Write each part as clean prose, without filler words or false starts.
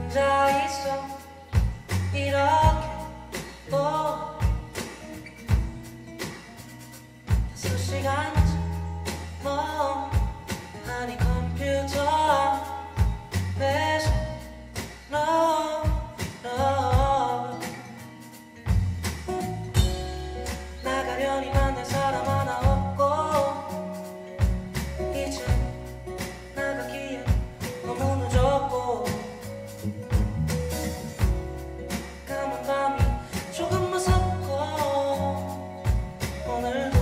혼자 있어 이렇게 또 6시간째 멍하니 컴퓨터 앞에서 No, no 나가려니 만날 사람 하나 없고 이제 나가기엔 너무 늦었고 까만 밤이 조금 무섭고 오늘도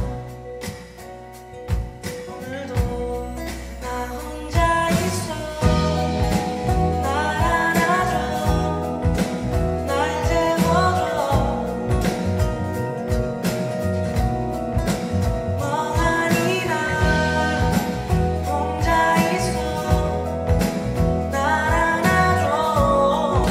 나 혼자 있어 날 안아줘 날 재워줘 멍하니 나 혼자 있어 날 안아줘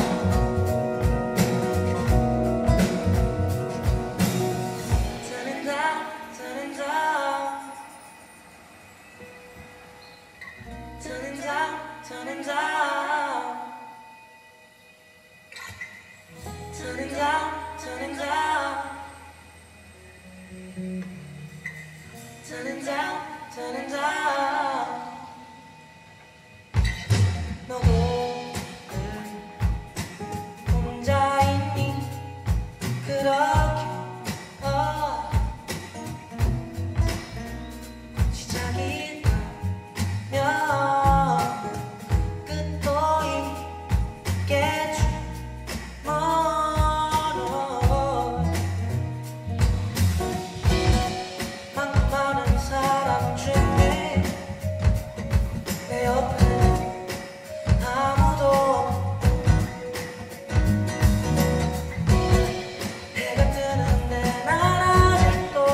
Turning down Turning down Turning down Turning down Turning down Turning down 너도 혼자 있니 그렇게 시작이 있다면 끝도 있겠지 많고 많은 사람 중에 내 옆에 아무도 해가 뜨는데 난 아직도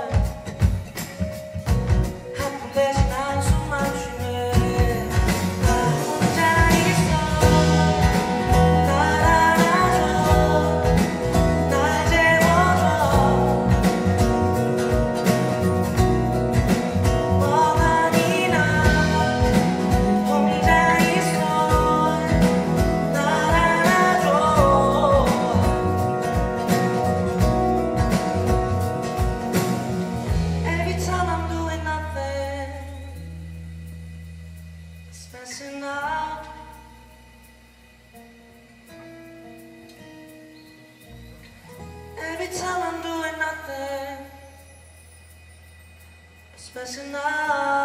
한푼 대신 한숨만 쉬네 나 혼자 있어 날 안아줘 날 재워줘 멍하니 나 혼자 있어 날 안아줘 Every time I'm doing nothing it's messing up Every time I'm doing nothing it's messing up